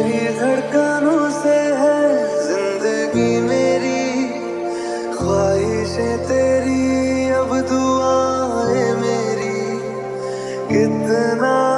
तेरी धड़कनों से है जिंदगी मेरी, ख्वाहिशें तेरी अब दुआएं मेरी, कितना